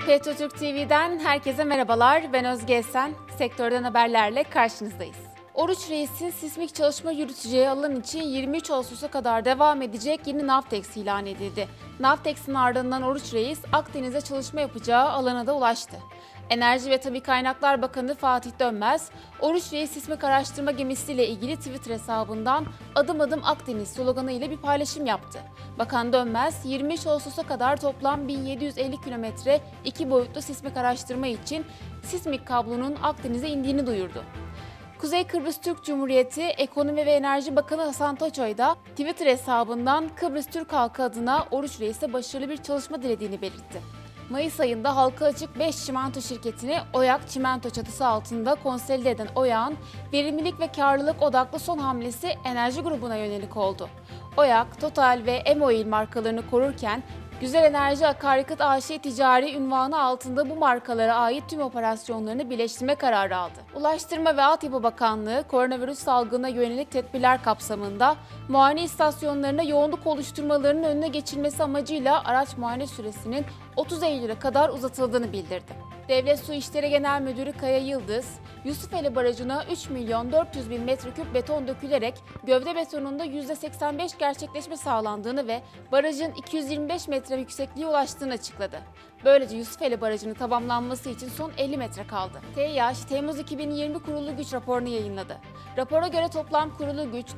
Petrotürk TV'den herkese merhabalar. Ben Özge Esen. Sektörden haberlerle karşınızdayız. Oruç Reis'in sismik çalışma yürüteceği alan için 23 Ağustos'a kadar devam edecek yeni Navtex ilan edildi. Navtex'in ardından Oruç Reis, Akdeniz'e çalışma yapacağı alana da ulaştı. Enerji ve Tabii Kaynaklar Bakanı Fatih Dönmez, Oruç Reis sismik araştırma gemisiyle ilgili Twitter hesabından "Adım adım Akdeniz" sloganı ile bir paylaşım yaptı. Bakan Dönmez, 23 Ağustos'a kadar toplam 1750 kilometre iki boyutlu sismik araştırma için sismik kablonun Akdeniz'e indiğini duyurdu. Kuzey Kıbrıs Türk Cumhuriyeti Ekonomi ve Enerji Bakanı Hasan Taçoy da Twitter hesabından Kıbrıs Türk halkı adına Oruç Reis'e başarılı bir çalışma dilediğini belirtti. Mayıs ayında halka açık 5 çimento şirketini Oyak Çimento çatısı altında konsolide eden Oyak'ın verimlilik ve karlılık odaklı son hamlesi enerji grubuna yönelik oldu. Oyak, Total ve Emoil markalarını korurken Güzel Enerji Akaryakıt AŞ ticari unvanı altında bu markalara ait tüm operasyonlarını birleştirme kararı aldı. Ulaştırma ve Altyapı Bakanlığı, koronavirüs salgınına yönelik tedbirler kapsamında muayene istasyonlarına yoğunluk oluşturmalarının önüne geçilmesi amacıyla araç muayene süresinin 30 Eylül'e kadar uzatıldığını bildirdi. Devlet Su İşleri Genel Müdürü Kaya Yıldız, Yusufeli Barajı'na 3.400.000 metreküp beton dökülerek gövde betonunda %85 gerçekleşme sağlandığını ve barajın 225 metre yüksekliğe ulaştığını açıkladı. Böylece Yusufeli Barajı'nın tamamlanması için son 50 metre kaldı. TİH, Temmuz 2020 kurulu güç raporunu yayınladı. Rapora göre toplam kurulu güç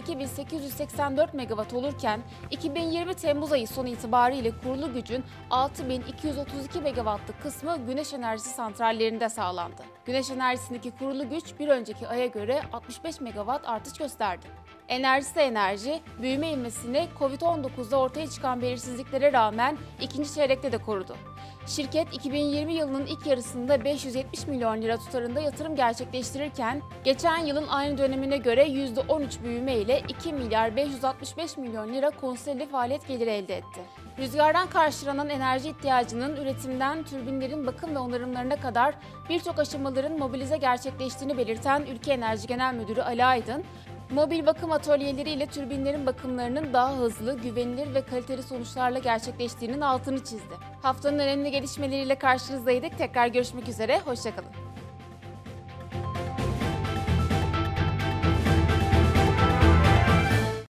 92.884 megawatt olurken 2020 Temmuz ayı sonu itibariyle kurulu gücün 6.232 megawattlık kısmı güneş enerjisi santrallerinde sağlandı. Güneş enerjisindeki kurulu güç bir önceki aya göre 65 megawatt artış gösterdi. Enerjisi Enerji, büyüme ivmesini Covid-19'da ortaya çıkan belirsizliklere rağmen ikinci çeyrekte de korudu. Şirket 2020 yılının ilk yarısında 570 milyon lira tutarında yatırım gerçekleştirirken, geçen yılın aynı dönemine göre %13 büyüme ile 2 milyar 565 milyon lira konsolide faaliyet geliri elde etti. Rüzgardan karşılanan enerji ihtiyacının üretimden türbinlerin bakım ve onarımlarına kadar birçok aşamaların mobilize gerçekleştiğini belirten Ülke Enerji Genel Müdürü Ali Aydın, mobil bakım atölyeleriyle türbinlerin bakımlarının daha hızlı, güvenilir ve kaliteli sonuçlarla gerçekleştiğinin altını çizdi. Haftanın önemli gelişmeleriyle karşınızdaydık. Tekrar görüşmek üzere, hoşça kalın.